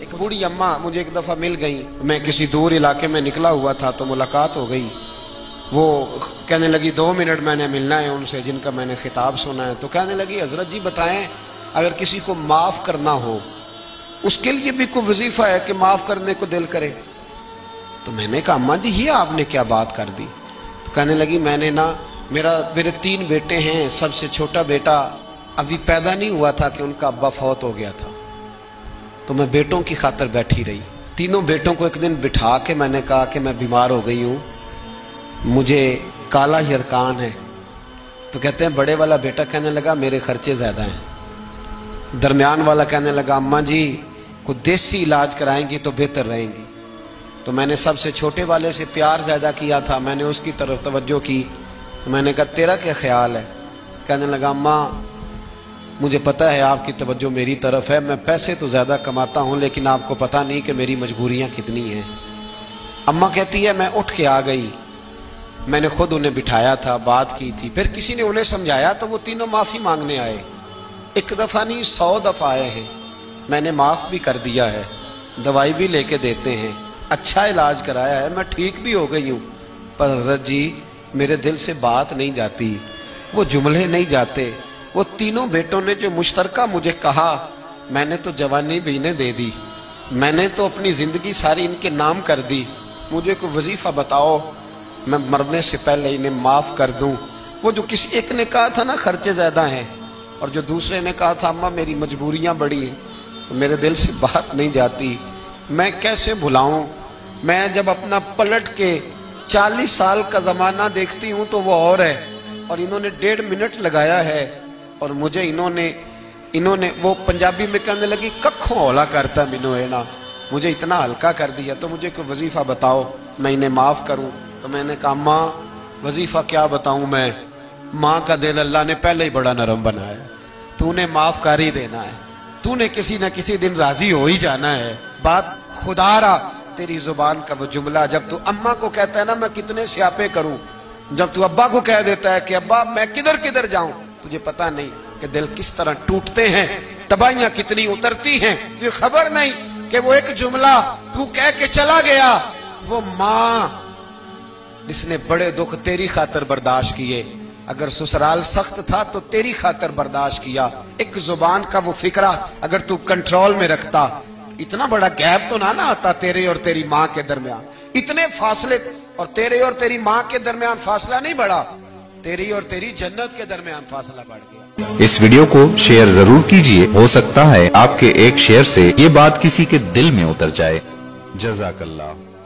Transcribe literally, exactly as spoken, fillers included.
एक बूढ़ी अम्मा मुझे एक दफ़ा मिल गई, मैं किसी दूर इलाके में निकला हुआ था तो मुलाकात हो गई। वो कहने लगी दो मिनट मैंने मिलना है उनसे जिनका मैंने खिताब सुना है। तो कहने लगी हजरत जी बताएं, अगर किसी को माफ़ करना हो उसके लिए भी कोई वजीफा है कि माफ़ करने को दिल करे? तो मैंने कहा अम्मा जी ये आपने क्या बात कर दी? तो कहने लगी मैंने ना मेरा मेरे तीन बेटे हैं, सबसे छोटा बेटा अभी पैदा नहीं हुआ था कि उनका अब्बा फौत हो गया था, तो मैं बेटों की खातिर बैठी रही। तीनों बेटों को एक दिन बिठा के मैंने कहा कि मैं बीमार हो गई हूँ, मुझे काला यरकान है। तो कहते हैं बड़े वाला बेटा कहने लगा मेरे खर्चे ज़्यादा हैं। दरमियान वाला कहने लगा अम्मा जी को देसी इलाज कराएंगी तो बेहतर रहेंगी। तो मैंने सबसे छोटे वाले से प्यार ज़्यादा किया था, मैंने उसकी तरफ तवज्जो की। तो मैंने कहा तेरा क्या ख्याल है? कहने लगा अम्मा मुझे पता है आपकी तवज्जो मेरी तरफ है, मैं पैसे तो ज़्यादा कमाता हूँ लेकिन आपको पता नहीं कि मेरी मजबूरियाँ कितनी हैं। अम्मा कहती है मैं उठ के आ गई, मैंने खुद उन्हें बिठाया था, बात की थी, फिर किसी ने उन्हें समझाया तो वो तीनों माफ़ी मांगने आए। एक दफ़ा नहीं सौ दफ़ा आए हैं, मैंने माफ़ भी कर दिया है, दवाई भी लेके देते हैं, अच्छा इलाज कराया है, मैं ठीक भी हो गई हूँ। पर हज़रत जी मेरे दिल से बात नहीं जाती, वो जुमले नहीं जाते। वो तीनों बेटों ने जो मुश्तरका मुझे कहा, मैंने तो जवानी भी इन्हें दे दी, मैंने तो अपनी ज़िंदगी सारी इनके नाम कर दी। मुझे कोई वजीफ़ा बताओ मैं मरने से पहले इन्हें माफ़ कर दूं। वो जो किसी एक ने कहा था ना खर्चे ज़्यादा हैं, और जो दूसरे ने कहा था अम्मा मेरी मजबूरियां बड़ी हैं, तो मेरे दिल से बात नहीं जाती, मैं कैसे भुलाऊं? मैं जब अपना पलट के चालीस साल का ज़माना देखती हूँ तो वो और है, और इन्होंने डेढ़ मिनट लगाया है, और मुझे इन्होंने इन्होंने वो पंजाबी में कहने लगी कखों हौला करता मिनो है ना, मुझे इतना हल्का कर दिया। तो मुझे कोई वजीफ़ा बताओ मैं इन्हें माफ़ करूं। तो मैंने कहा माँ वजीफ़ा क्या बताऊं मैं, माँ का दिल अल्लाह ने पहले ही बड़ा नरम बनाया, तूने माफ़ कर ही देना है, तूने किसी न किसी दिन राजी हो ही जाना है। बात खुदारा तेरी जुबान का वो जुमला, जब तू अम्मा को कहता है ना मैं कितने स्यापे करूं, जब तू अब्बा को कह देता है कि अब्बा मैं किधर किधर जाऊं, तुझे पता नहीं कि दिल किस तरह टूटते हैं, तबाहियां कितनी उतरती हैं, तुझे खबर नहीं कि वो एक जुमला तू कह के चला गया, वो माँ जिसने बड़े दुख तेरी खातर बर्दाश्त किए, अगर ससुराल सख्त था तो तेरी खातर बर्दाश्त किया, एक जुबान का वो फिक्रा अगर तू कंट्रोल में रखता, इतना बड़ा गैप तो ना ना आता तेरे और तेरी माँ के दरमियान, इतने फासले, और तेरे और तेरी माँ के दरमियान फासला नहीं बढ़ा, तेरी और तेरी जन्नत के दरमियान फासला बढ़ गया। इस वीडियो को शेयर जरूर कीजिए, हो सकता है आपके एक शेयर से ये बात किसी के दिल में उतर जाए। जज़ाकल्लाह।